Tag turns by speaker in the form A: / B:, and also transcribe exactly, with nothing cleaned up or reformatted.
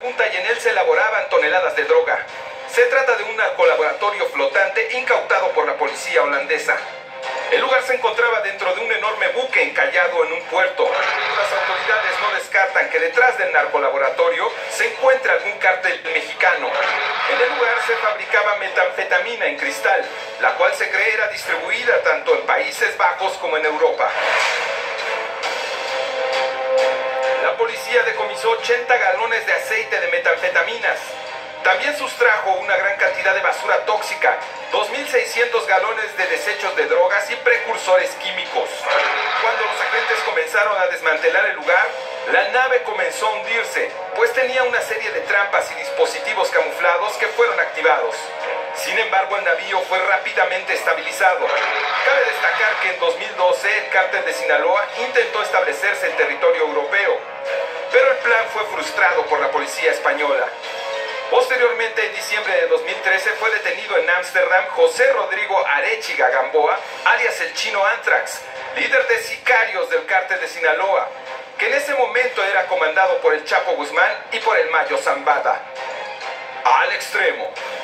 A: punta y en él se elaboraban toneladas de droga. Se trata de un narcolaboratorio flotante incautado por la policía holandesa. El lugar se encontraba dentro de un enorme buque encallado en un puerto. Las autoridades no descartan que detrás del narcolaboratorio se encuentre algún cártel mexicano. En el lugar se fabricaba metanfetamina en cristal, la cual se cree era distribuida tanto en Países Bajos como en Europa. La policía decomisó ochenta galones de aceite de metanfetaminas. También sustrajo una gran cantidad de basura tóxica, dos mil seiscientos galones de desechos de drogas y precursores químicos. Cuando los agentes comenzaron a desmantelar el lugar, la nave comenzó a hundirse, pues tenía una serie de trampas y dispositivos camuflados que fueron activados. Sin embargo, el navío fue rápidamente estabilizado. Cabe destacar que en dos mil doce el cártel de Sinaloa intentó establecerse en territorio europeo, pero el plan fue frustrado por la policía española. Posteriormente, en diciembre de dos mil trece, fue detenido en Ámsterdam José Rodrigo Arechiga Gamboa, alias el Chino Anthrax, líder de sicarios del cártel de Sinaloa, que en ese momento era comandado por el Chapo Guzmán y por el Mayo Zambada. Al extremo.